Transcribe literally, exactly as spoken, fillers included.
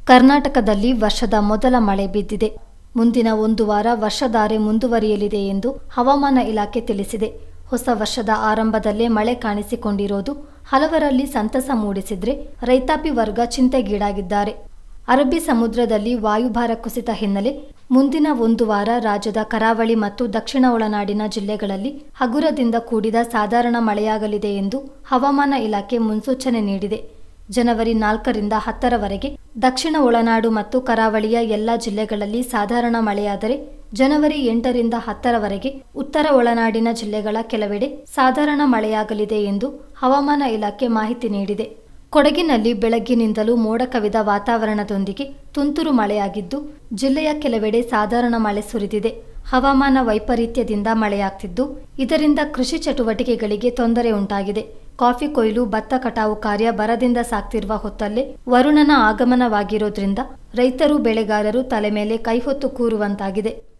ಕರ್ನಾಟಕದಲ್ಲಿ ವರ್ಷದ ಮೊದಲ ಮಳೆ ಬಿದ್ದಿದೆ. ಮುಂದಿನ ಒಂದು ವಾರ ವರ್ಷಧಾರೆ ಮುಂದುವರಿಯಲಿದೆ ಎಂದು ಹವಾಮಾನ ಇಲಾಖೆ ತಿಳಿಸಿದೆ. ಹೊಸ ವರ್ಷದ ಆರಂಭದಲ್ಲೇ ಮಳೆ ಕಾಣಿಸಿಕೊಂಡಿರೋದು ಹಲವರಲ್ಲಿ ಸಂತಸ ಮೂಡಿಸಿದ್ರೆ ರೈತಾಪಿ ವರ್ಗ ಚಿಂತೆಗೀಡಾಗಿದ್ದಾರೆ. ಅರಬ್ಬಿ ಸಮುದ್ರದಲ್ಲಿ ವಾಯುಭಾರ ಕುಸಿತ ಹಿನ್ನೆಲೆ ಮುಂದಿನ ಒಂದು ವಾರ ರಾಜ್ಯದ ಕರಾವಳಿ ಮತ್ತು ದಕ್ಷಿಣ ಒಳನಾಡಿನ ಜಿಲ್ಲೆಗಳಲ್ಲಿ ಹಗುರದಿಂದ ಕೂಡಿದ ಸಾಧಾರಣ ಮಳೆಯಾಗಲಿದೆ ಎಂದು ಹವಾಮಾನ ಇಲಾಖೆ ಮುನ್ಸೂಚನೆ ನೀಡಿದೆ. ಜನವರಿ ನಾಲ್ಕರಿಂದ ಹತ್ತರವರೆಗೆ ದಕ್ಷಿಣ ಒಳನಾಡು ಮತ್ತು ಕರಾವಳಿಯ ಎಲ್ಲ ಜಿಲ್ಲೆಗಳಲ್ಲಿ ಸಾಧಾರಣ ಮಳೆಯಾದರೆ ಜನವರಿ ಎಂಟರಿಂದ ಹತ್ತರವರೆಗೆ ಉತ್ತರ ಒಳನಾಡಿನ ಜಿಲ್ಲೆಗಳ ಕೆಲವೆಡೆ ಸಾಧಾರಣ ಮಳೆಯಾಗಲಿದೆ ಎಂದು ಹವಾಮಾನ ಇಲಾಖೆ ಮಾಹಿತಿ ನೀಡಿದೆ. ಕೊಡಗಿನಲ್ಲಿ ಬೆಳಗ್ಗಿನಿಂದಲೂ ಮೋಡ ಕವಿದ ವಾತಾವರಣದೊಂದಿಗೆ ತುಂತುರು ಮಳೆಯಾಗಿದ್ದು ಜಿಲ್ಲೆಯ ಕೆಲವೆಡೆ ಸಾಧಾರಣ ಮಳೆ ಸುರಿದಿದೆ. ಹವಾಮಾನ ವೈಪರೀತ್ಯದಿಂದ ಮಳೆಯಾಗ್ತಿದ್ದು ಇದರಿಂದ ಕೃಷಿ ಚಟುವಟಿಕೆಗಳಿಗೆ ತೊಂದರೆ ಉಂಟಾಗಿದೆ. ಕಾಫಿ ಕೊಯ್ಲು, ಭತ್ತ ಕಟಾವು ಕಾರ್ಯ ಬರದಿಂದ ಸಾಗ್ತಿರುವ ಹೊತ್ತಲ್ಲೇ ವರುಣನ ಆಗಮನವಾಗಿರೋದ್ರಿಂದ ರೈತರು ಬೆಳೆಗಾರರು ತಲೆ ಮೇಲೆ ಕೈಹೊತ್ತು ಕೂರುವಂತಾಗಿದೆ.